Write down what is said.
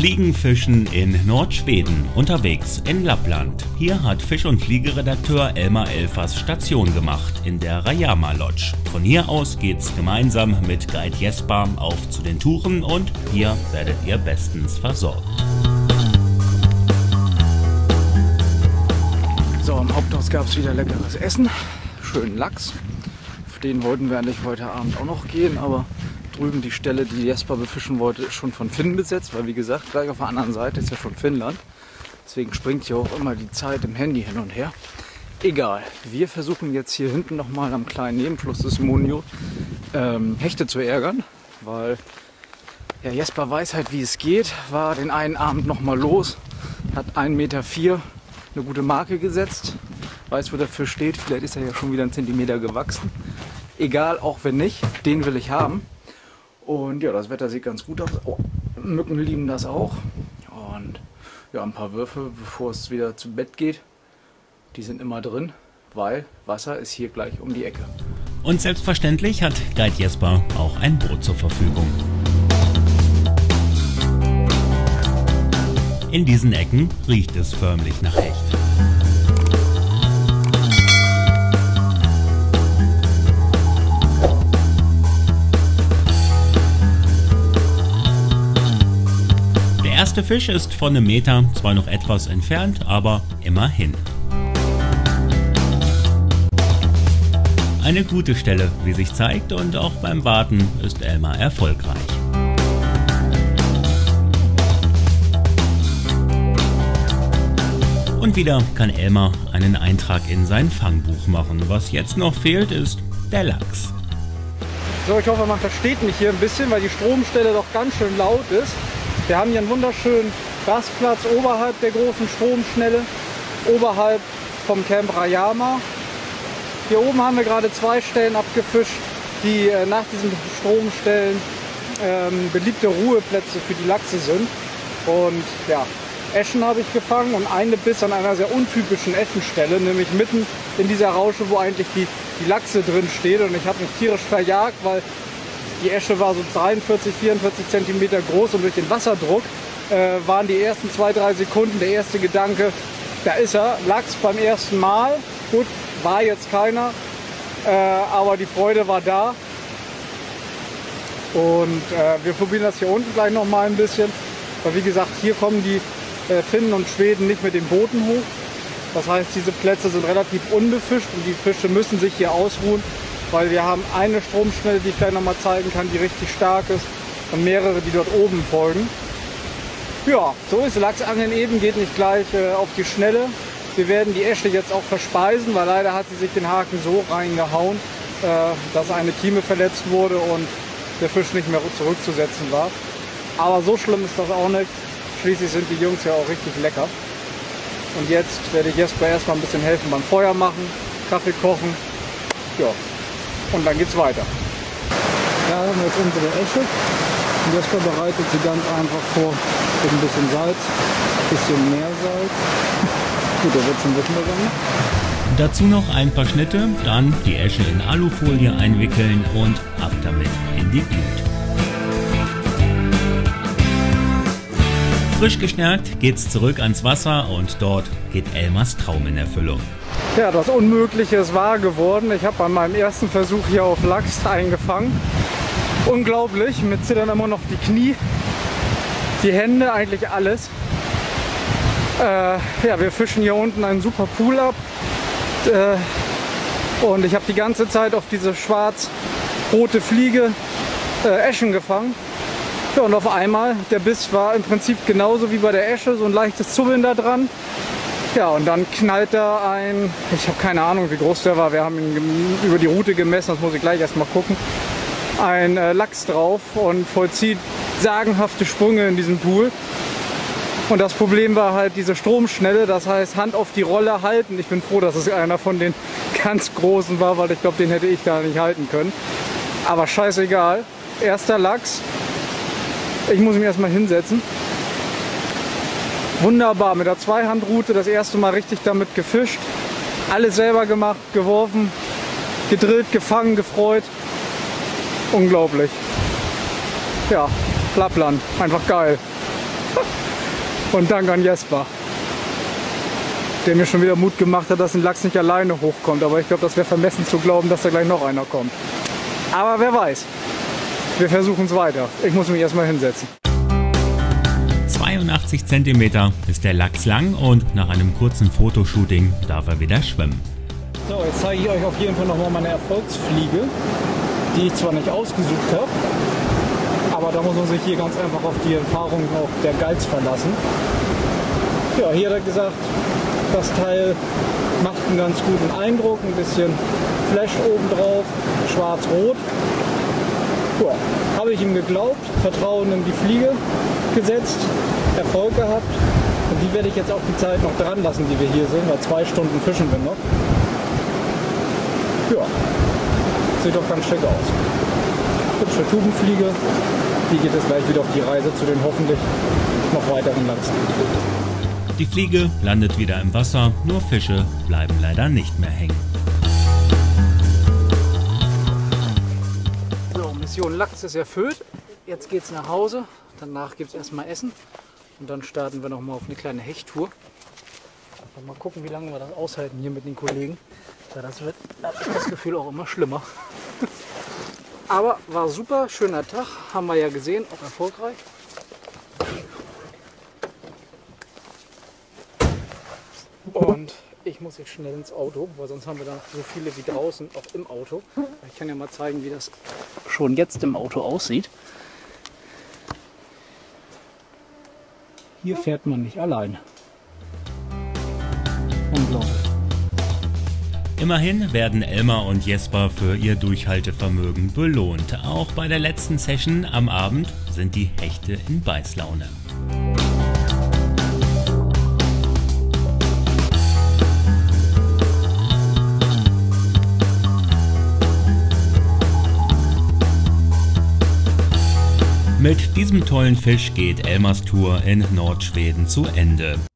Fliegenfischen in Nordschweden, unterwegs in Lappland. Hier hat Fisch- und Fliegeredakteur Elmar Elfers Station gemacht, in der Rajama Lodge. Von hier aus geht's gemeinsam mit Guide Jesper auf zu den Touren und hier werdet ihr bestens versorgt. So, im Haupthaus gab es wieder leckeres Essen, schönen Lachs. Auf den wollten wir eigentlich heute Abend auch noch gehen, aber drüben die Stelle, die Jesper befischen wollte, ist schon von Finnen besetzt, weil wie gesagt, gleich auf der anderen Seite ist ja schon Finnland. Deswegen springt hier auch immer die Zeit im Handy hin und her. Egal, wir versuchen jetzt hier hinten nochmal am kleinen Nebenfluss des Munjo Hechte zu ärgern, weil ja, Jesper weiß halt, wie es geht, war den einen Abend nochmal los, hat 1,4 Meter eine gute Marke gesetzt, weiß, wo der Fisch steht, vielleicht ist er ja schon wieder 1 Zentimeter gewachsen. Egal, auch wenn nicht, den will ich haben. Und ja, das Wetter sieht ganz gut aus. Oh, Mücken lieben das auch. Und ja, ein paar Würfe, bevor es wieder zu Bett geht. Die sind immer drin, weil Wasser ist hier gleich um die Ecke. Und selbstverständlich hat Guide Jesper auch ein Boot zur Verfügung. In diesen Ecken riecht es förmlich nach Hecht. Der erste Fisch ist von einem Meter zwar noch etwas entfernt, aber immerhin. Eine gute Stelle, wie sich zeigt, und auch beim Warten ist Elmar erfolgreich. Und wieder kann Elmar einen Eintrag in sein Fangbuch machen. Was jetzt noch fehlt, ist der Lachs. So, ich hoffe, man versteht mich hier ein bisschen, weil die Stromstelle doch ganz schön laut ist. Wir haben hier einen wunderschönen Rastplatz oberhalb der großen Stromschnelle, oberhalb vom Camp Rajama. Hier oben haben wir gerade 2 Stellen abgefischt, die nach diesen Stromstellen beliebte Ruheplätze für die Lachse sind. Und ja, Äschen habe ich gefangen und eine Biss an einer sehr untypischen Äschenstelle, nämlich mitten in dieser Rausche, wo eigentlich die Lachse drin steht. Und ich habe mich tierisch verjagt, weil die Äsche war so 43, 44 Zentimeter groß und durch den Wasserdruck waren die ersten 2-3 Sekunden der erste Gedanke, da ist er, Lachs beim ersten Mal. Gut, war jetzt keiner, aber die Freude war da. Und wir probieren das hier unten gleich noch mal ein bisschen. Weil wie gesagt, hier kommen die Finnen und Schweden nicht mit den Booten hoch. Das heißt, diese Plätze sind relativ unbefischt und die Fische müssen sich hier ausruhen, weil wir haben eine Stromschnelle, die ich gleich noch mal zeigen kann, die richtig stark ist, und mehrere, die dort oben folgen. Ja, so ist Lachsangeln eben, geht nicht gleich auf die Schnelle. Wir werden die Äsche jetzt auch verspeisen, weil leider hat sie sich den Haken so reingehauen, dass eine Kieme verletzt wurde und der Fisch nicht mehr zurückzusetzen war. Aber so schlimm ist das auch nicht. Schließlich sind die Jungs ja auch richtig lecker. Und jetzt werde ich Jesper erstmal ein bisschen helfen beim Feuer machen, Kaffee kochen. Ja, und dann geht's weiter. Da haben wir jetzt unsere Äsche. Und Jesper bereitet sie ganz einfach vor mit ein bisschen Salz, ein bisschen Meersalz. Gut, der wird schon wissen, was er macht. Dazu noch ein paar Schnitte, dann die Äsche in Alufolie einwickeln und ab damit in die Glut. Frisch gestärkt geht's zurück ans Wasser und dort geht Elmars Traum in Erfüllung. Ja, das Unmögliche ist wahr geworden. Ich habe bei meinem ersten Versuch hier auf Lachs eingefangen. Unglaublich, mir zittern immer noch die Knie, die Hände, eigentlich alles. Ja, wir fischen hier unten einen super Pool ab. Und ich habe die ganze Zeit auf diese schwarz-rote Fliege Äschen gefangen. Ja, und auf einmal, der Biss war im Prinzip genauso wie bei der Äsche, so ein leichtes Zubbeln da dran. Ja, und dann knallt da ein, ich habe keine Ahnung, wie groß der war, wir haben ihn über die Route gemessen, das muss ich gleich erstmal gucken, ein Lachs drauf und vollzieht sagenhafte Sprünge in diesem Pool. Und das Problem war halt diese Stromschnelle, das heißt Hand auf die Rolle halten. Ich bin froh, dass es einer von den ganz großen war, weil ich glaube, den hätte ich gar nicht halten können. Aber scheißegal, erster Lachs. Ich muss mich erstmal hinsetzen. Wunderbar, mit der Zweihandrute das erste Mal richtig damit gefischt. Alles selber gemacht, geworfen, gedrillt, gefangen, gefreut. Unglaublich. Ja, Lappland, einfach geil. Und Dank an Jesper, der mir schon wieder Mut gemacht hat, dass ein Lachs nicht alleine hochkommt. Aber ich glaube, das wäre vermessen zu glauben, dass da gleich noch einer kommt. Aber wer weiß. Wir versuchen es weiter. Ich muss mich erstmal hinsetzen. 82 cm ist der Lachs lang und nach einem kurzen Fotoshooting darf er wieder schwimmen. So, jetzt zeige ich euch auf jeden Fall nochmal meine Erfolgsfliege, die ich zwar nicht ausgesucht habe, aber da muss man sich hier ganz einfach auf die Erfahrung auch der Guides verlassen. Ja, hier hat er gesagt, das Teil macht einen ganz guten Eindruck, ein bisschen Flash obendrauf, schwarz-rot. Ja, habe ich ihm geglaubt, Vertrauen in die Fliege gesetzt, Erfolg gehabt und die werde ich jetzt auch die Zeit noch dran lassen, die wir hier sind, weil 2 Stunden fischen wir noch. Ja, sieht doch ganz schick aus. Hübsche Tubenfliege, die geht jetzt gleich wieder auf die Reise zu den hoffentlich noch weiteren Lachsen. Die Fliege landet wieder im Wasser, nur Fische bleiben leider nicht mehr hängen. So, Mission Lachs ist erfüllt. Jetzt geht es nach Hause. Danach gibt es erstmal Essen. Und dann starten wir noch mal auf eine kleine Hechttour. Mal gucken, wie lange wir das aushalten hier mit den Kollegen. Ja, das wird, habe ich das Gefühl, auch immer schlimmer. Aber war super, schöner Tag. Haben wir ja gesehen, auch erfolgreich. Und ich muss jetzt schnell ins Auto, weil sonst haben wir dann so viele wie draußen auch im Auto. Ich kann ja mal zeigen, wie das schon jetzt im Auto aussieht. Hier fährt man nicht alleine. Unglaublich. Immerhin werden Elmar und Jesper für ihr Durchhaltevermögen belohnt. Auch bei der letzten Session am Abend sind die Hechte in Beißlaune. Mit diesem tollen Fisch geht Elmars Tour in Nordschweden zu Ende.